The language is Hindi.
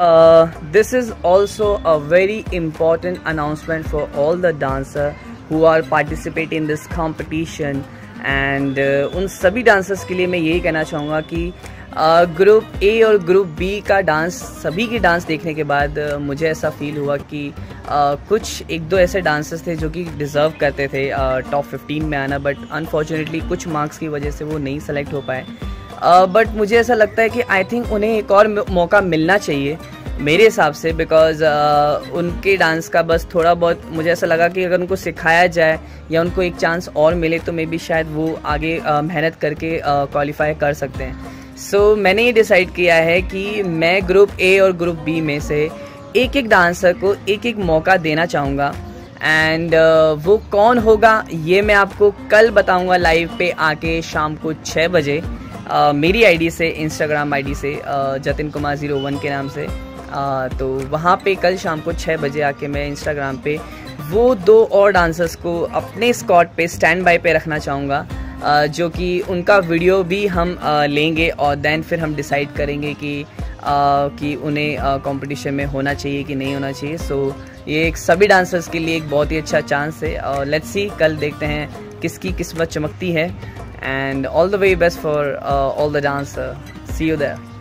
this is also a very important announcement for all the dancer who are participating in this competition. And उन सभी डांसर्स के लिए मैं यही कहना चाहूँगा कि ग्रुप ए और ग्रुप बी का डांस, सभी की डांस देखने के बाद मुझे ऐसा फील हुआ कि कुछ एक दो ऐसे डांसर्स थे जो कि डिज़र्व करते थे टॉप 15 में आना, बट अनफॉर्चुनेटली कुछ मार्क्स की वजह से वो नहीं सेलेक्ट हो पाए। बट मुझे ऐसा लगता है कि आई थिंक उन्हें एक और मौका मिलना चाहिए मेरे हिसाब से, बिकॉज़ उनके डांस का बस थोड़ा बहुत मुझे ऐसा लगा कि अगर उनको सिखाया जाए या उनको एक चांस और मिले तो मे बी शायद वो आगे मेहनत करके क्वालिफाई कर सकते हैं। सो मैंने ये डिसाइड किया है कि मैं ग्रुप ए और ग्रुप बी में से एक एक डांसर को एक एक मौका देना चाहूँगा। एंड वो कौन होगा ये मैं आपको कल बताऊँगा लाइव पे आके शाम को 6 बजे मेरी आईडी से, इंस्टाग्राम आईडी से जतिन कुमार 01 के नाम से। तो वहाँ पे कल शाम को 6 बजे आके मैं इंस्टाग्राम पे वो 2 और डांसर्स को अपने स्कॉट पे स्टैंड बाय पे रखना चाहूँगा, जो कि उनका वीडियो भी हम लेंगे और देन फिर हम डिसाइड करेंगे कि उन्हें कंपटीशन में होना चाहिए कि नहीं होना चाहिए। सो ये एक सभी डांसर्स के लिए एक बहुत ही अच्छा चांस है और लेट्स सी, कल देखते हैं किसकी किस्मत चमकती है। And all the way best for all the dancer, see you there.